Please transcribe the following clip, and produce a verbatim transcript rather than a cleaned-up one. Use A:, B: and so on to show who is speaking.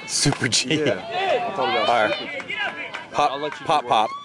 A: Super G.
B: Yeah. I'll talk about
A: All
B: Super G.
A: right. Pop,
B: I'll let you
A: pop,
B: do
A: pop.